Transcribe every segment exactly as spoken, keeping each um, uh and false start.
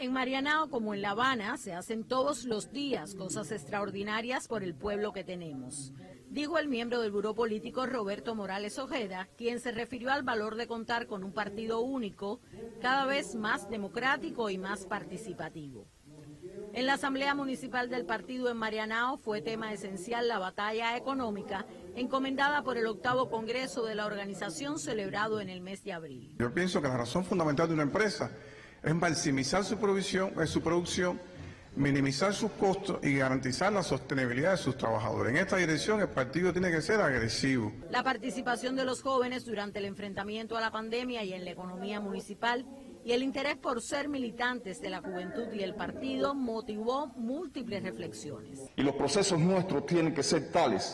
En Marianao, como en La Habana, se hacen todos los días cosas extraordinarias por el pueblo que tenemos, dijo el miembro del Buró Político Roberto Morales Ojeda, quien se refirió al valor de contar con un partido único, cada vez más democrático y más participativo. En la Asamblea Municipal del partido en Marianao fue tema esencial la batalla económica encomendada por el octavo Congreso de la organización celebrado en el mes de abril. Yo pienso que la razón fundamental de una empresa es maximizar su producción, su producción, minimizar sus costos y garantizar la sostenibilidad de sus trabajadores. En esta dirección el partido tiene que ser agresivo. La participación de los jóvenes durante el enfrentamiento a la pandemia y en la economía municipal y el interés por ser militantes de la juventud y el partido motivó múltiples reflexiones. Y los procesos nuestros tienen que ser tales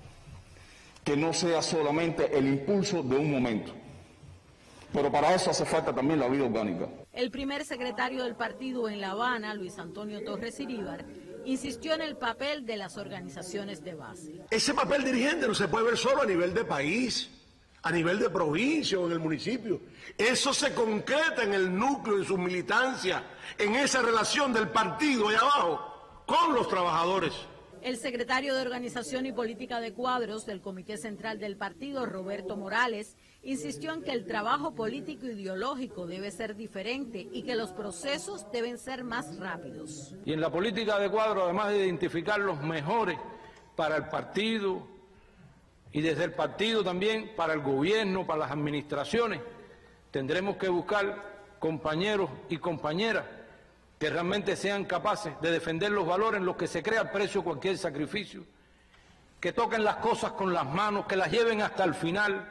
que no sea solamente el impulso de un momento. Pero para eso hace falta también la vida orgánica. El primer secretario del partido en La Habana, Luis Antonio Torres Iríbar, insistió en el papel de las organizaciones de base. Ese papel dirigente no se puede ver solo a nivel de país, a nivel de provincia o en el municipio. Eso se concreta en el núcleo, en su militancia, en esa relación del partido de abajo con los trabajadores. El secretario de Organización y Política de Cuadros del Comité Central del Partido, Roberto Morales, insistió en que el trabajo político ideológico debe ser diferente y que los procesos deben ser más rápidos. Y en la política de cuadros, además de identificar los mejores para el partido y desde el partido también para el gobierno, para las administraciones, tendremos que buscar compañeros y compañeras que realmente sean capaces de defender los valores en los que se crea el precio de cualquier sacrificio, que toquen las cosas con las manos, que las lleven hasta el final,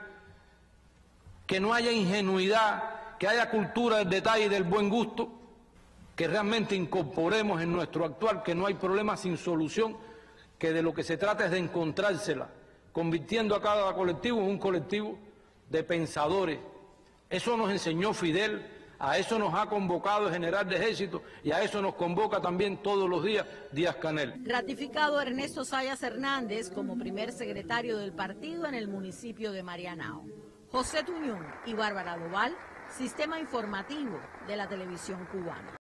que no haya ingenuidad, que haya cultura del detalle y del buen gusto, que realmente incorporemos en nuestro actual que no hay problema sin solución, que de lo que se trata es de encontrársela, convirtiendo a cada colectivo en un colectivo de pensadores. Eso nos enseñó Fidel. A eso nos ha convocado el general de ejército y a eso nos convoca también todos los días Díaz-Canel. Ratificado Ernesto Zayas Hernández como primer secretario del partido en el municipio de Marianao. José Tuñón y Bárbara Doval, Sistema Informativo de la Televisión Cubana.